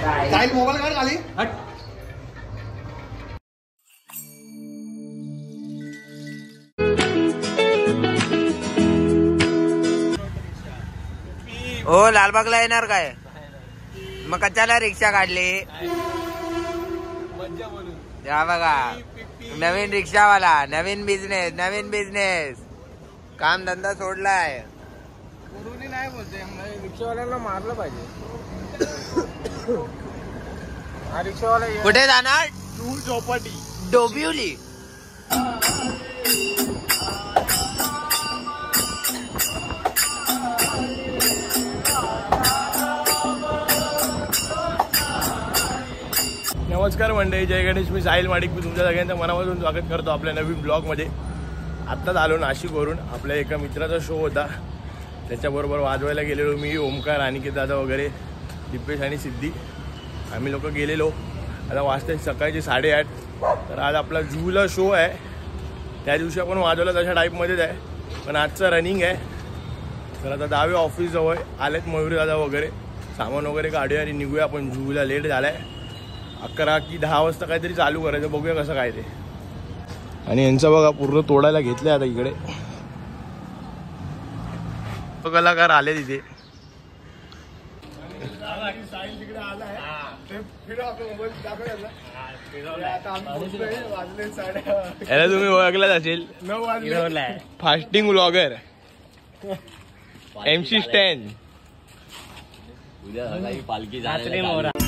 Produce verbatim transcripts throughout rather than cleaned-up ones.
Sahil mobile काढ खाली. हो लालबागला येणार काय? मग कशाला रिक्षा काढली? या बघा नवीन रिक्षावाला, नवीन बिझनेस, नवीन बिझनेस, काम धंदा सोडलाय. नाही बोलते रिक्षावाल्याला मारलं पाहिजे. हा रिक्षावाला कुठे जाणार? टू चौपाटी डोंबिवली. नमस्कार मंडळी, जय गणेश. मी साहिल माडिक. मी तुमच्या सगळ्यांचं मनापासून स्वागत करतो आपल्या नवीन ब्लॉगमध्ये. आत्ताच आलो नाशिकवरून. आपल्या एका मित्राचा शो होता, त्याच्याबरोबर वाजवायला गेलेलो मी, ओमकार, अनिकेत दादा वगैरे, दिपेश आणि सिद्धी. आम्ही लोक गेलेलो. आता वाजता सकाळचे साडेआठ. तर आज आपला जुहूला शो आहे. त्या दिवशी आपण वाजवला तशा टाईपमध्येच आहे, पण आजचं रनिंग आहे. तर आता दहावे ऑफिसजवळ आलेत मयुरी दादा वगैरे, सामान वगैरे काढूया आणि निघूया आपण. जुहूला लेट झाला आहे, अकरा की दहा वाजता काहीतरी चालू करायचं. बघूया कसं काय ते. आणि यांचं बघा पूर्ण तोडायला घेतलंय आता इकडे. कलाकार आले तिथे. याला तुम्ही ओळखलाच असेल, फास्टिंग व्लॉगर एमसी स्टॅन. उद्या पालखी जाते.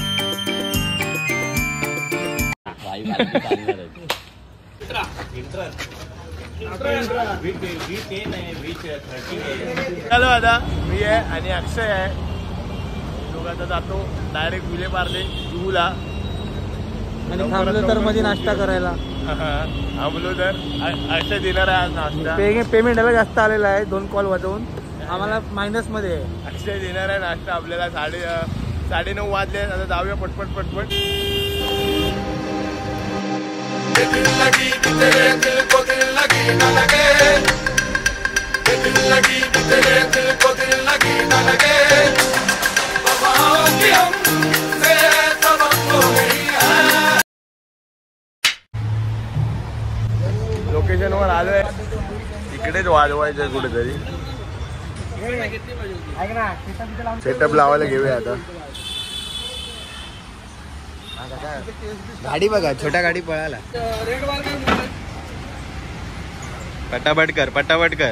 हॅलो दादा, मी आहे आणि अक्षय आहे. दोघांचा जातो डायरेक्ट विले पार्ले जुहूला. आणि थांबलो तर मध्ये नाश्ता करायला. थांबलो तर अक्षय देणार आहे आज नाश्ता. पेमेंट याला जास्त आलेला आहे, दोन कॉल वाजवून आम्हाला मायनस मध्ये आहे. अक्षय देणार आहे नाश्ता आपल्याला. साडे साडे नऊ वाजले. आता जाऊया पटपट पटपट. दिल लगी तेरे दिल को दिल लगी न लगे, दिल लगी तेरे दिल को दिल लगी न लगे, बाबा की हमसे सबक हो गई है. लोकेशनवर आलोय, इकडेच वाजवायचं कुठेतरी. सेटअप लावायला घेऊया आता. गाडी बघा, छोटा गाडी पळाला. पटापट कर, पटापट कर.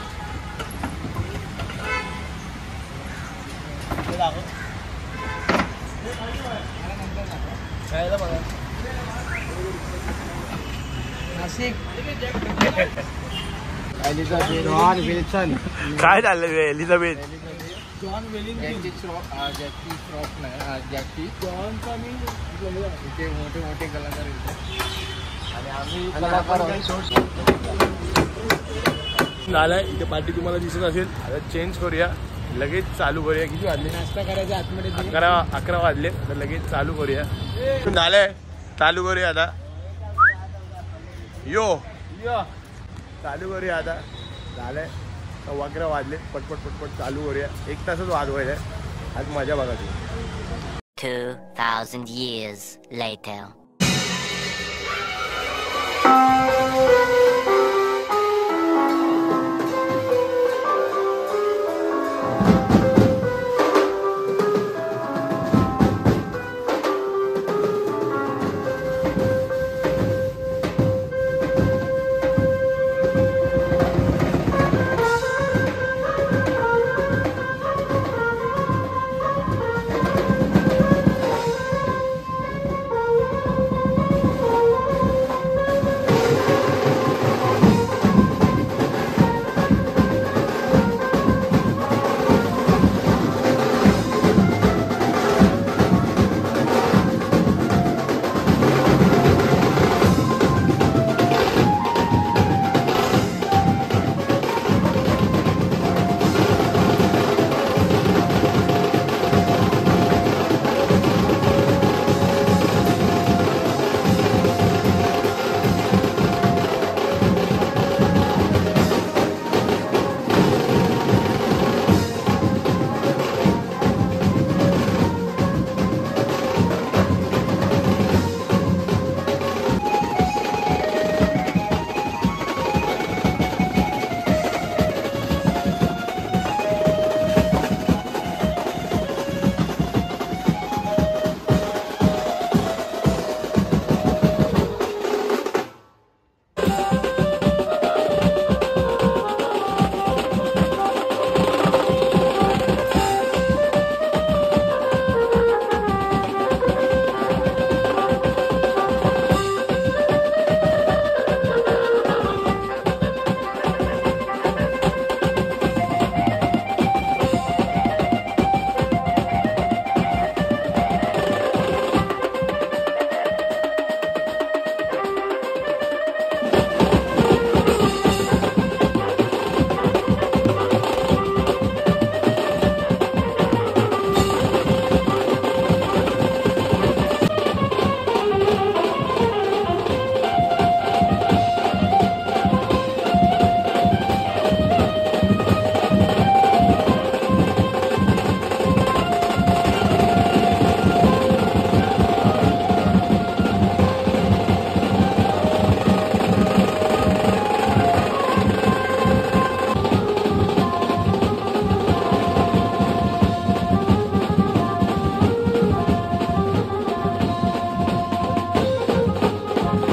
काय चाललंय एलिझाबेथ? जॉन वेलिंग जॅकी श्रॉफ नाही, जॅकी जॉन का मी इथे मोठे मोठे कलाकार येतात आणि आम्ही झालंय. इथे पार्टी तुम्हाला दिसत असेल. आता चेंज करूया, लगेच चालू करूया. किती वाजले? नाश्ता करायचा आतमध्ये. अकरा अकरा वाजले. तर लगेच चालू करूया. झालंय, चालू करूया आता. यो यो चालू करूया आता. झालंय, सव्वा अकरा वाजले. पटपट पटपट चालू करूया. एक तासच वाजवायला आहे आज. मजा बघा ती. two thousand years later.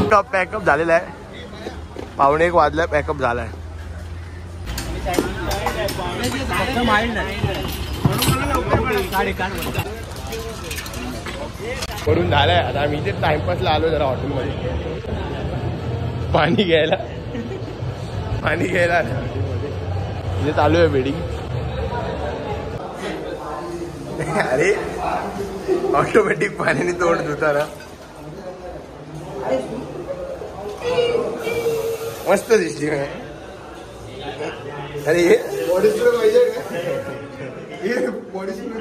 Top pack up झालेला आहे. पावणे एक वाजलाय, पॅकअप झालाय. करून झालाय. आता आम्ही इथे टाइमपासला आलो जरा हॉटेलमध्ये पाणी घ्यायला. पाणी घ्यायला इथे चालू आहे वेडिंग. अरे ऑटोमॅटिक पाण्याने तोंड धुताना मस्त दिसली. अरे हे बॉडी स्प्रे पाहिजे का? हे body spray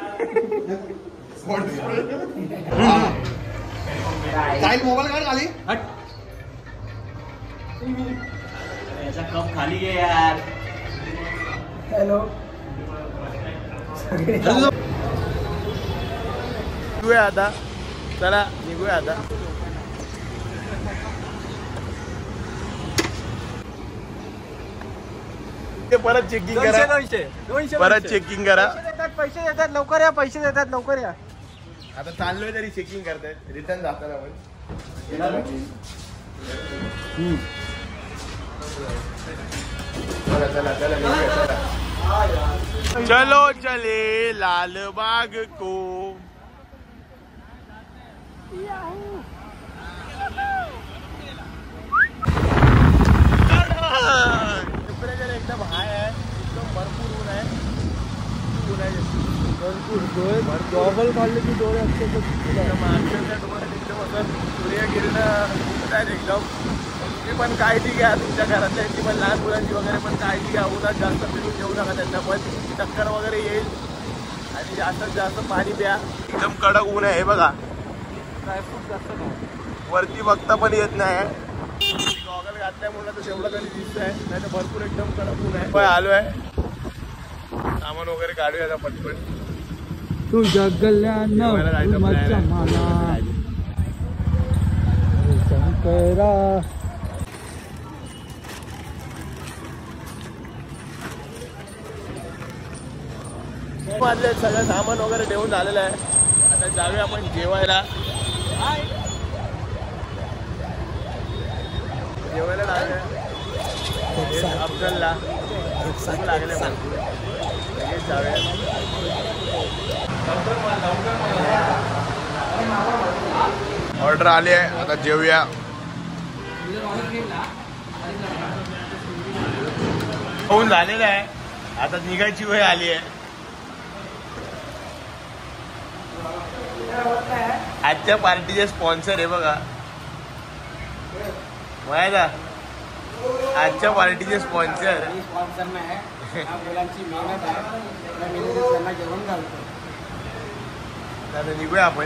body spray Sahil mobile काढ खाली. हट. याचा कप खाली घे यार. हॅलो. निघूया आता. चला निघूया आता. ते परत चेकिंग करा. परत चेकिंग करा. पैसे देतात लवकर या. पैसे देतात लवकर या. आता चाललोय तरी चेकिंग करतायत. रिटर्न जाताना पण चला चला चला चला. चलो चले लालबाग को. टेम्परेचर एकदम हाय आहे. एकदम भरपूर ऊन आहे. ऊन आहे भरपूर. डोळे गॉगल काढले की डोळे अक्षरशः तुम्हाला एकदम असं सूर्यकिरण आहेत एकदम. तुम्ही पण काळजी घ्या तुमच्या घरातल्यांची पण, लहान मुलांची वगैरे पण काळजी घ्या. उन्हात जास्त फिरून घेऊ नका त्यांना पण. चक्कर वगैरे येईल. आणि जास्तीत जास्त पाणी प्या. एकदम कडक ऊन आहे. हे बघा ड्रायफ्रूट जास्त वरती बघता पण येत नाही. गॉगल घातल्यामुळे तर तेवढं तरी दिसत आहे. नाही तर भरपूर एकदम कडक ऊन आहे. आलो आहे. सामान वगैरे काढूया आता पटपट. तू जगल्या वाजले. सगळं सामान वगैरे ठेवून झालेलं आहे. आता जाऊया आपण जेवायला. जेवायला लागलं अफजलला लागले. लगेच जाऊया. ऑर्डर आली आहे. आता जेवूया. होऊन झालेलं आहे. आता निघायची वेळ आली आहे. आजच्या पार्टीचे स्पॉन्सर आहे बघा. माहिती आहे आजच्या पार्टीचे स्पॉन्सर स्पॉन्सर नाही. मुलांची मेहनत आहे. त्यांना जेवण घालतो. आता निघूया आपण.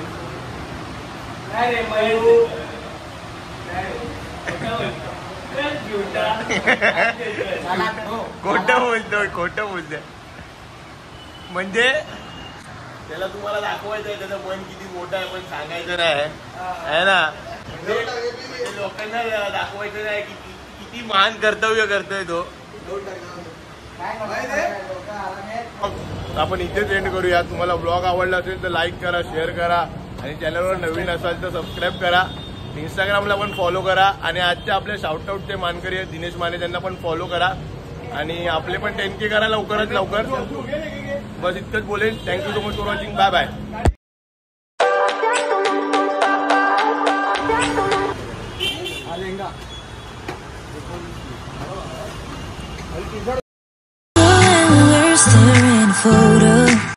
खोटं बोलतोय खोटं बोलतोय. म्हणजे त्याला तुम्हाला दाखवायचं आहे त्याचं मन किती मोठं आहे पण सांगायचं नाही आहे ना. म्हणजे लोकांना दाखवायचं नाही की किती महान कर्तव्य करतोय तो. आपण इथेच एंड करूया. तुम्हाला ब्लॉग आवडला असेल तर लाईक करा, शेअर करा आणि चॅनलवर नवीन असाल तर सबस्क्राईब करा. इंस्टाग्रामला पण फॉलो करा. आणि आजचे आपले शाउटआउटचे मानकरी आहेत दिनेश माने, त्यांना पण फॉलो करा. आणि आपले पण टेन के करा लवकरात लवकर. बस इतकंच बोलेन. Thank you so much for watching. Bye bye. We're staring a photo.